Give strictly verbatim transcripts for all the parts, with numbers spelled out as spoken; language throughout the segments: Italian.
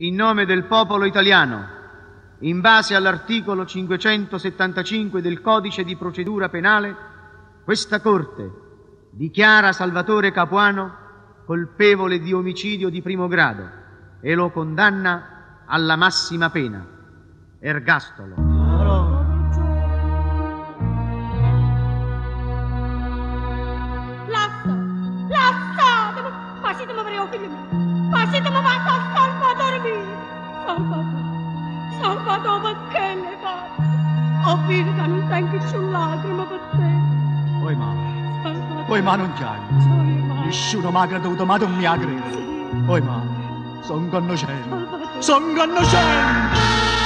In nome del popolo italiano, in base all'articolo cinquecentosettantacinque del Codice di procedura penale, questa Corte dichiara Salvatore Capuano colpevole di omicidio di primo grado e lo condanna alla massima pena, ergastolo. Lascia, lasciatemi, lasciatemi per io figlio mio, lasciatemi per Salvatore mio, Salvatore, Salvatore perché ne fa? Ho visto che non tengo più lacrime per te. Poi mamma, poi ma non chiami, nessuno mi ha creduto, ma tu mi ha creduto. Poi mamma, sono conoscente, sono conoscente.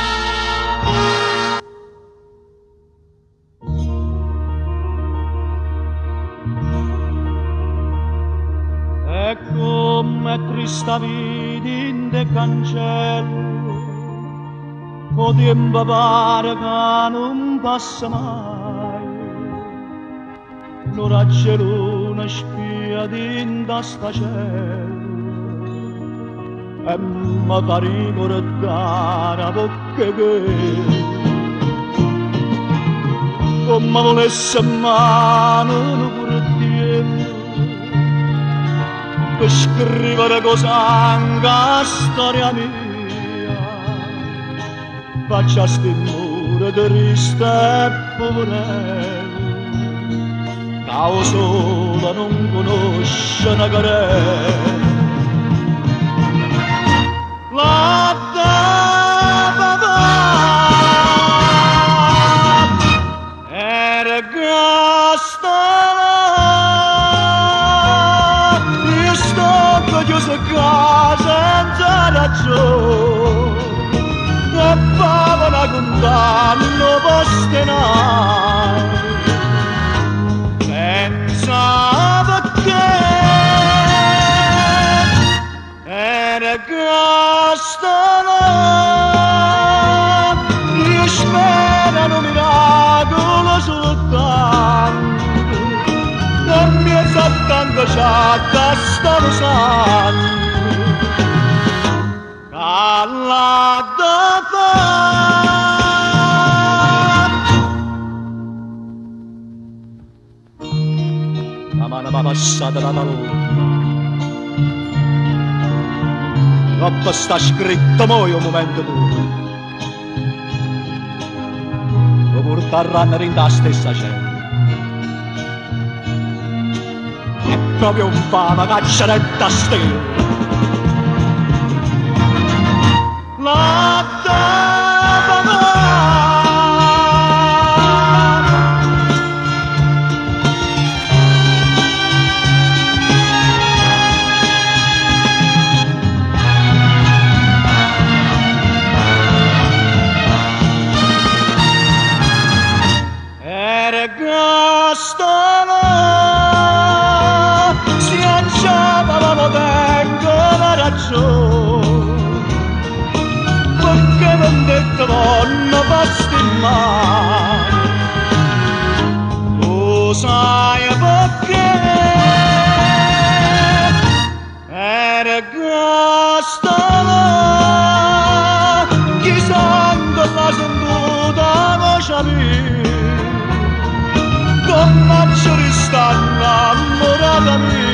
E come trista vita in de cancello, o tempo pare che non passa mai. Non c'è luna spia dinda sta cielo, e mi pare guardare a bocca che come volesse mano un portiere per scrivere cosa anche la storia mia. Faccia sti mura triste e poverello, che solo non conosce una querela. La papà era gastata, io sto chiuso a casa senza ragione, e pava una condanna postenare. Pensava che era castana, io spero un miracolo soltanto, e mi è soltanto chatta stavo santo, che l'ha da fare. La mano mi è passata la talona, troppo sta scritto mo' un momento tuo, lo porteranno in la stessa cella. È proprio un fama cacceretta stella. La Gastano si lanciava ma non tengo la ragione, perché non detto vanno basti mai. Lo sai perché era Gastano, chissà che la sentuta voce mia, come ci sta innamorata mia.